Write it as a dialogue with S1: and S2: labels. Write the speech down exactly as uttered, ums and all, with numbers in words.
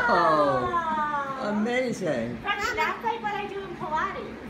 S1: Wow!
S2: Wow!
S1: Amazing.
S2: Practically, that's like what I do in Pilates.